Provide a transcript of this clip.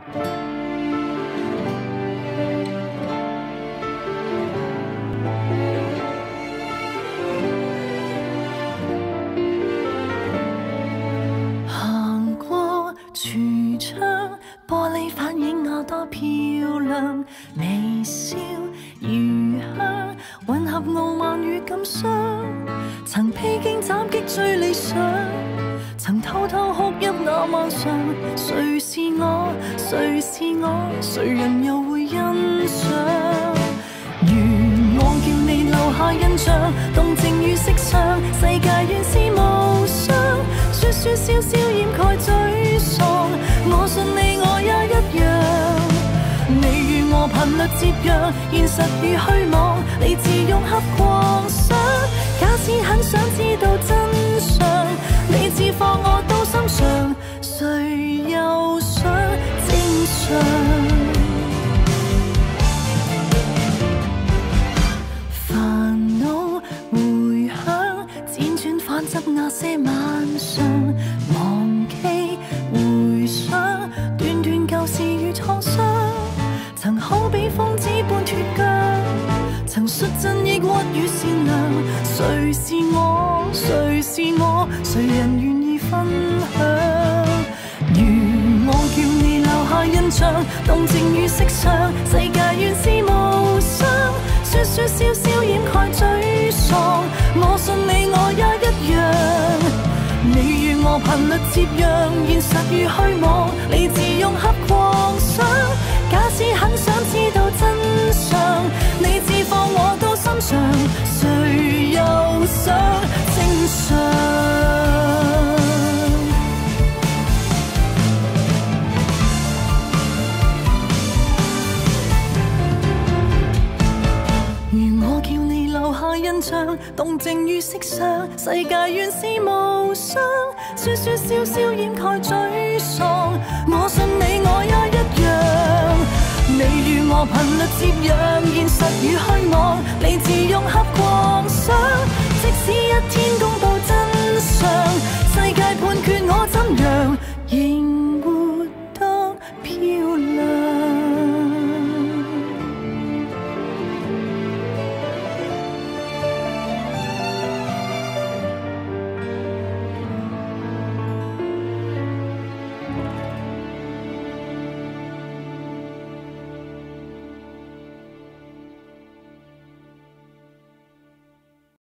行過櫥窗，玻璃反映我多漂亮，微笑如香，混合傲慢與感傷。曾披荊斬棘最理想，曾偷偷哭泣那晚上。誰是我？誰是我？誰人又會欣賞？如我叫你留下印象，動靜與色相，世界原是無雙。說說笑笑掩蓋沮喪，我信你我也一樣。你與我頻率接壤，現實與虛妄，你自用黑狂想。假使很想知道真相，你自放我到心上，誰又想正常？煩惱回響，輾轉反側那些晚上，忘記回想，段段舊事與創傷。曾好比瘋子般脫韁，曾率真抑鬱與善良。誰是我？誰是我？誰人願意分享？如我叫你留下印象，動靜與色相，世界原是無雙。說說笑笑掩蓋沮喪，我信你我也一樣。你與我頻率接壤，現實與虛妄，你自用黑狂想。假使很想知道真相，你自放我到心上，誰又想正常？如我叫你留下印象，動靜與色相，世界原是無雙。說說笑笑掩蓋沮喪，我信你我也一樣。你與我頻率接壤，現實與虛妄，你自用黑狂想。即使一天公佈真相，世界判決